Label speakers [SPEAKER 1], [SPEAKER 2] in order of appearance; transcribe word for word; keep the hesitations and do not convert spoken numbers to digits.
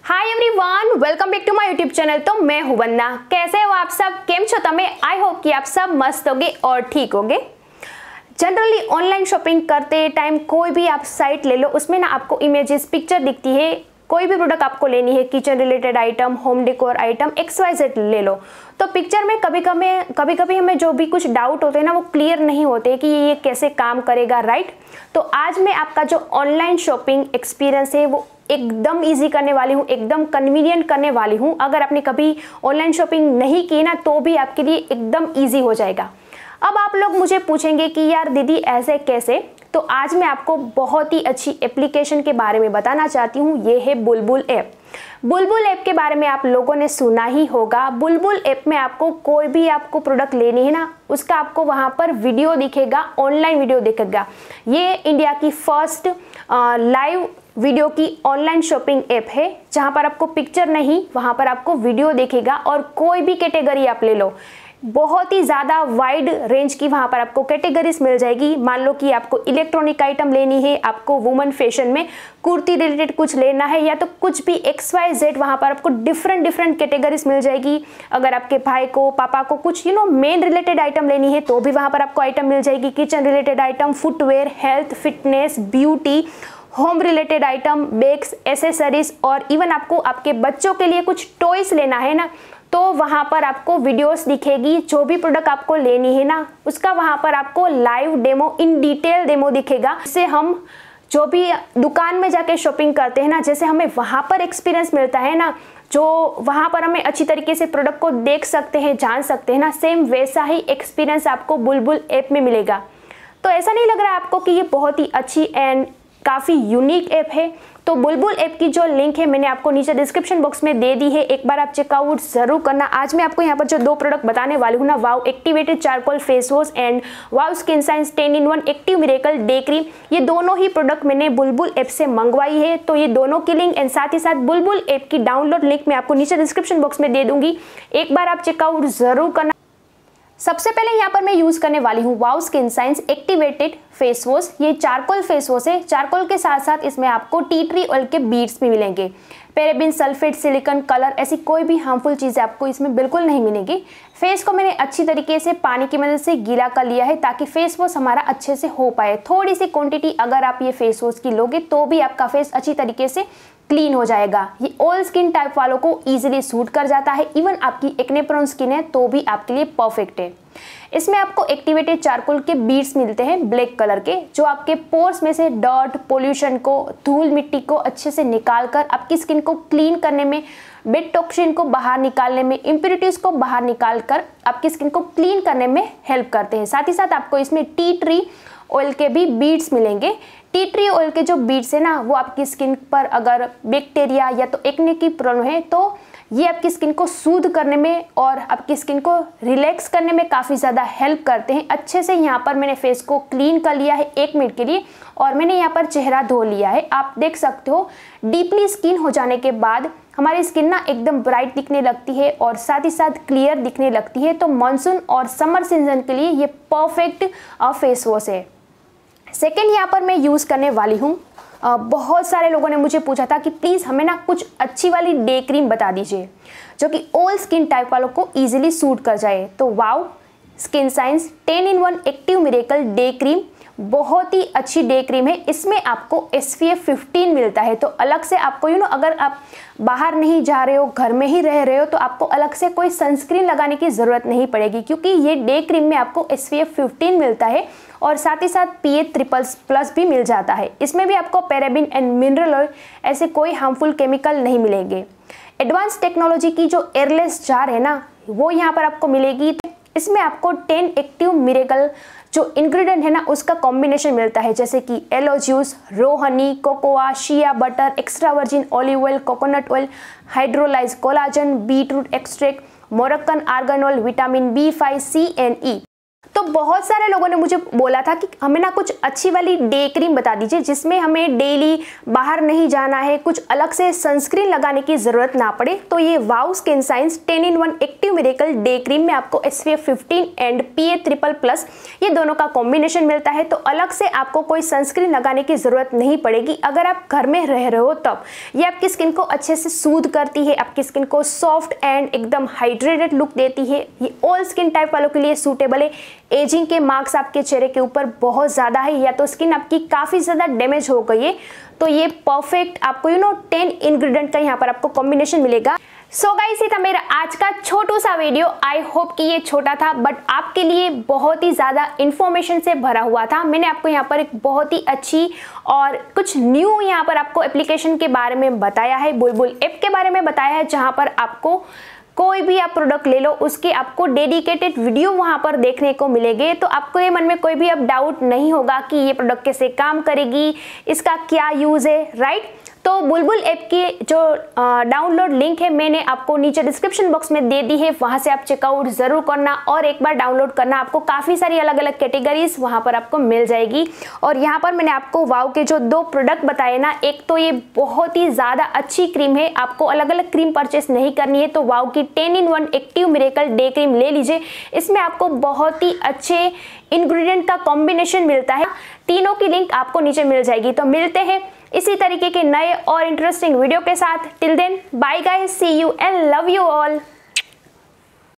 [SPEAKER 1] Hi everyone, welcome back to my YouTube channel. तो मैं हूं वंदना। कैसे हो आप सब? केम छो तमे? आई होप कि आप सब मस्त होगे और ठीक होगे। जनरली ऑनलाइन शॉपिंग करते टाइम कोई भी आप साइट ले लो, उसमें ना आपको इमेजेस पिक्चर दिखती है। कोई भी प्रोडक्ट आपको लेनी है, kitchen related item, home decor item, X Y Z ले लो, तो पिक्चर में कभी कभी कभी कभी हमें जो भी कुछ डाउट होते हैं ना, वो क्लियर नहीं होते कि ये कैसे काम करेगा, राइट। तो आज मैं आपका जो ऑनलाइन शॉपिंग एक्सपीरियंस है वो एकदम इजी करने वाली हूँ, एकदम कन्वीनियंट करने वाली हूँ। अगर आपने कभी ऑनलाइन शॉपिंग नहीं की ना, तो भी आपके लिए एकदम ईजी हो जाएगा। अब आप लोग मुझे पूछेंगे कि यार दीदी ऐसे कैसे, तो आज मैं आपको बहुत ही अच्छी एप्लीकेशन के बारे में बताना चाहती हूँ। ये है बुलबुल ऐप। बुलबुल ऐप के बारे में आप लोगों ने सुना ही होगा। बुलबुल ऐप में आपको कोई भी आपको प्रोडक्ट लेनी है ना, उसका आपको वहाँ पर वीडियो दिखेगा, ऑनलाइन वीडियो दिखेगा। ये इंडिया की फर्स्ट लाइव वीडियो की ऑनलाइन शॉपिंग ऐप है, जहाँ पर आपको पिक्चर नहीं, वहाँ पर आपको वीडियो दिखेगा। और कोई भी कैटेगरी आप ले लो, बहुत ही ज़्यादा वाइड रेंज की वहाँ पर आपको कैटेगरीज मिल जाएगी। मान लो कि आपको इलेक्ट्रॉनिक आइटम लेनी है, आपको वुमेन फैशन में कुर्ती रिलेटेड कुछ लेना है, या तो कुछ भी एक्स वाई जेड, वहाँ पर आपको डिफरेंट डिफरेंट कैटेगरीज मिल जाएगी। अगर आपके भाई को, पापा को कुछ you know men related item लेनी है, तो भी वहाँ पर आपको आइटम मिल जाएगी। Kitchen related item, footwear, health, fitness, beauty, home related item, bags, accessories, और इवन आपको आपके बच्चों के लिए कुछ टॉयस लेना है ना, तो वहाँ पर आपको वीडियोस दिखेगी। जो भी प्रोडक्ट आपको लेनी है ना, उसका वहाँ पर आपको live demo, in detail demo दिखेगा। इससे हम जो भी दुकान में जाके शॉपिंग करते हैं ना, जैसे हमें वहाँ पर एक्सपीरियंस मिलता है ना, जो वहाँ पर हमें अच्छी तरीके से प्रोडक्ट को देख सकते हैं, जान सकते हैं ना, सेम वैसा ही एक्सपीरियंस आपको बुलबुल ऐप में मिलेगा। तो ऐसा नहीं लग रहा है आपको कि ये बहुत ही अच्छी एंड काफ़ी यूनिक ऐप है? तो बुलबुल ऐप की जो लिंक है मैंने आपको नीचे डिस्क्रिप्शन बॉक्स में दे दी है, एक बार आप चेकआउट जरूर करना। आज मैं आपको यहाँ पर जो दो प्रोडक्ट बताने वाली हूँ ना, wow activated charcoal face wash and wow skin science ten in one active miracle day cream, ये दोनों ही प्रोडक्ट मैंने बुलबुल ऐप से मंगवाई है। तो ये दोनों की लिंक एंड साथ ही साथ बुलबुल ऐप की डाउनलोड लिंक मैं आपको नीचे डिस्क्रिप्शन बॉक्स में दे दूंगी, एक बार आप चेकआउट जरूर करना। सबसे पहले यहाँ पर मैं यूज करने वाली हूँ wow skin science activated face wash. ये चारकोल फेस वॉश है। चारकोल के साथ साथ इसमें आपको टी ट्री ऑयल के बीड्स भी मिलेंगे। पैराबिन, सल्फेट, सिलिकॉन, कलर, ऐसी कोई भी हार्मफुल चीज़ें आपको इसमें बिल्कुल नहीं मिलेगी। फेस को मैंने अच्छी तरीके से पानी की मदद से गीला कर लिया है, ताकि फेस वॉश हमारा अच्छे से हो पाए। थोड़ी सी क्वांटिटी अगर आप ये फेस वॉश की लोगे, तो भी आपका फेस अच्छी तरीके से क्लीन हो जाएगा। ये ऑल स्किन टाइप वालों को इजीली सूट कर जाता है। इवन आपकी एक्ने प्रोन स्किन है तो भी आपके लिए परफेक्ट है। इसमें आपको एक्टिवेटेड चारकोल के बीड्स मिलते हैं ब्लैक कलर के, जो आपके पोर्स में से डर्ट, पोल्यूशन को, धूल मिट्टी को अच्छे से निकाल कर आपकी स्किन को क्लीन करने में, डेड टॉक्सिन को बाहर निकालने में, इम्प्योरिटीज को बाहर निकाल कर आपकी स्किन को क्लीन करने में हेल्प करते हैं। साथ ही साथ आपको इसमें टी ट्री ऑयल के भी बीड्स मिलेंगे। टी ट्री ऑयल के जो बीड्स है ना, वो आपकी स्किन पर अगर बैक्टीरिया या तो एक्ने की प्रॉब्लम है, तो ये आपकी स्किन को सूद करने में और आपकी स्किन को रिलैक्स करने में काफ़ी ज़्यादा हेल्प करते हैं। अच्छे से यहाँ पर मैंने फेस को क्लीन कर लिया है एक मिनट के लिए, और मैंने यहाँ पर चेहरा धो लिया है। आप देख सकते हो डीपली स्किन हो जाने के बाद हमारी स्किन ना एकदम ब्राइट दिखने लगती है और साथ ही साथ क्लियर दिखने लगती है। तो मानसून और समर सीजन के लिए ये परफेक्ट फेस वॉश है। सेकेंड यहाँ पर मैं यूज़ करने वाली हूँ, बहुत सारे लोगों ने मुझे पूछा था कि प्लीज़ हमें ना कुछ अच्छी वाली डे क्रीम बता दीजिए, जो कि ऑल स्किन टाइप वालों को इजीली सूट कर जाए। तो wow skin science ten in one active miracle day cream बहुत ही अच्छी डे क्रीम है। इसमें आपको एस पी एफ फिफ्टीन मिलता है। तो अलग से आपको यू नो अगर आप बाहर नहीं जा रहे हो, घर में ही रह रहे हो, तो आपको अलग से कोई सनस्क्रीन लगाने की ज़रूरत नहीं पड़ेगी, क्योंकि ये डे क्रीम में आपको एस पी एफ फिफ्टीन मिलता है और साथ ही साथ पी ए ट्रिपल प्लस भी मिल जाता है। इसमें भी आपको पैराबिन एंड मिनरल ऑयल ऐसे कोई हार्मफुल केमिकल नहीं मिलेंगे। एडवांस टेक्नोलॉजी की जो एयरलेस जार है ना, वो यहाँ पर आपको मिलेगी। इसमें आपको टेन एक्टिव मिरेकल जो इंग्रेडिएंट है ना, उसका कॉम्बिनेशन मिलता है, जैसे कि aloe juice, raw honey, cocoa, shea butter, extra virgin olive oil, coconut oil, hydrolyse collagen, beetroot extract, Moroccan argan oil, vitamin B five, C and E. तो बहुत सारे लोगों ने मुझे बोला था कि हमें ना कुछ अच्छी वाली डे क्रीम बता दीजिए जिसमें हमें डेली बाहर नहीं जाना है, कुछ अलग से सनस्क्रीन लगाने की ज़रूरत ना पड़े। तो ये wow skin science ten in one active miracle day cream में आपको S P F fifteen and P A triple plus ये दोनों का कॉम्बिनेशन मिलता है। तो अलग से आपको कोई सनस्क्रीन लगाने की ज़रूरत नहीं पड़ेगी अगर आप घर में रह रहे हो तब। ये आपकी स्किन को अच्छे से सूद करती है, आपकी स्किन को सॉफ्ट एंड एकदम हाइड्रेटेड लुक देती है। ये ऑल स्किन टाइप वालों के लिए सूटेबल है। एजिंग के मार्क्स आपके चेहरे के ऊपर बहुत ज़्यादा है या तो स्किन आपकी काफ़ी ज़्यादा डैमेज हो गई है तो ये परफेक्ट आपको यू नो टेन इंग्रेडिएंट का यहाँ पर आपको कॉम्बिनेशन मिलेगा। सो गाइस ये था मेरा आज का छोटू सा वीडियो। आई होप कि ये छोटा था बट आपके लिए बहुत ही ज़्यादा इन्फॉर्मेशन से भरा हुआ था। मैंने आपको यहाँ पर एक बहुत ही अच्छी और कुछ न्यू यहाँ पर आपको एप्लीकेशन के बारे में बताया है, बुलबुल ऐप के बारे में बताया है, जहाँ पर आपको कोई भी आप प्रोडक्ट ले लो उसके आपको डेडिकेटेड वीडियो वहाँ पर देखने को मिलेंगे। तो आपको ये मन में कोई भी अब डाउट नहीं होगा कि ये प्रोडक्ट कैसे काम करेगी, इसका क्या यूज़ है, राइट। तो बुलबुल ऐप की जो डाउनलोड लिंक है मैंने आपको नीचे डिस्क्रिप्शन बॉक्स में दे दी है, वहाँ से आप चेकआउट ज़रूर करना और एक बार डाउनलोड करना। आपको काफ़ी सारी अलग अलग कैटेगरीज वहाँ पर आपको मिल जाएगी। और यहाँ पर मैंने आपको वाव के जो दो प्रोडक्ट बताए ना, एक तो ये बहुत ही ज़्यादा अच्छी क्रीम है, आपको अलग अलग क्रीम परचेस नहीं करनी है तो वाव की ten in one active miracle day cream ले लीजिए। इसमें आपको बहुत ही अच्छे इंग्रेडिएंट का कॉम्बिनेशन मिलता है। तीनों की लिंक आपको नीचे मिल जाएगी। तो मिलते हैं इसी तरीके के नए और इंटरेस्टिंग वीडियो के साथ। Till then bye guys, see you and love you all.